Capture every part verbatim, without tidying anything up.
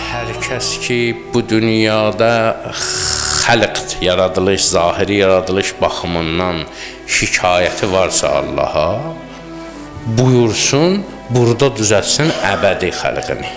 Hər kəs ki, bu dünyada xəlq, yaradılış, zahiri yaradılış baxımından şikayəti varsa Allaha, buyursun, burada düzəltsin əbədi xəlqini.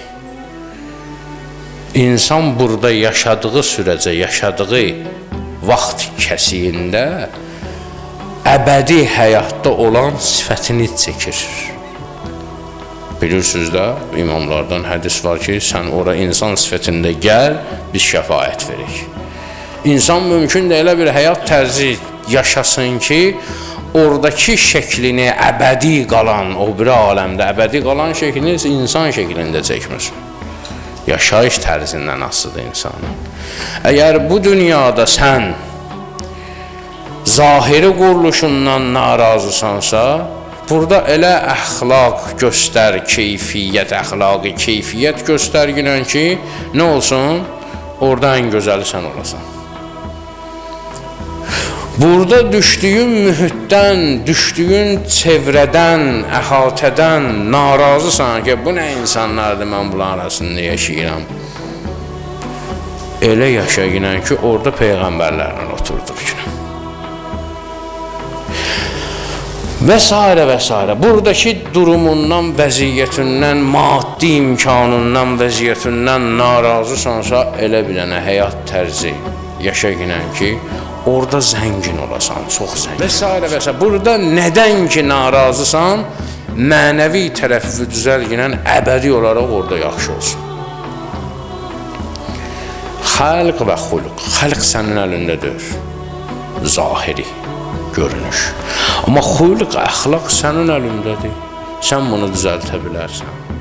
İnsan burada yaşadığı sürəcə, yaşadığı vaxt kəsiyində əbədi həyatda olan sifətini çəkir. Bilirsiniz də, imamlardan hədis var ki, sən ora insan sifətində gəl, biz şəfaət verik. İnsan mümkün də elə bir həyat tərzi yaşasın ki, oradakı şəklini əbədi qalan, o biri aləmdə əbədi qalan şəklini insan şəklində çəkməsin. Yaşayış tərzindən asılıdır insanın. Əgər bu dünyada sən zahiri quruluşundan narazısansa, burada elə əxlaq göstər, keyfiyyət, əxlaqı keyfiyyət göstərginən ki, nə olsun? Orada ən gözəli sən olasan. Burada düşdüyün mühitdən, düşdüyün çevrədən, əhatədən narazısan ki, bu nə insanlardır, mən bunların arasında yaşayıram. Elə yaşayıram ki, orada Peyğəmbərlərlə oturdur ki. Və s. və s. Buradakı durumundan, vəziyyətindən, maddi imkanından, vəziyyətindən narazısansa, elə bilənə həyat tərzi yaşayınən ki, orada zəngin olasan, çox zəngin. Və s. və s. Burada nədən ki, narazısan, mənəvi tərəfi düzəlginən əbədi olaraq orada yaxşı olsun. Xəlq və xuluq, xəlq sənin əlindədir, zahiri görünüş. Amma xuluq, əxlaq sənin əlindədir, sən bunu düzəltə bilərsən.